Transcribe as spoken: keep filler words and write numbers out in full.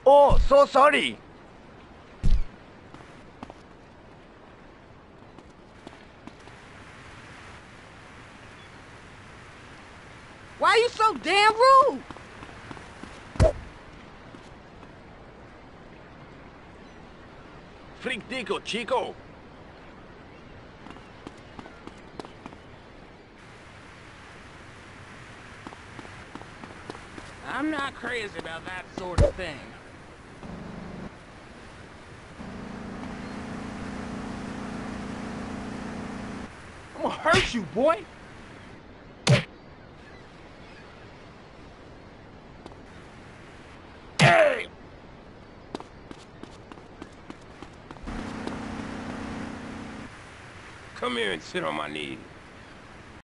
Oh, so sorry. Why you so damn rude? Frigdico, chico. I'm not crazy about that sort of thing. I'm gonna hurt you, boy. Hey! Come here and sit on my knee.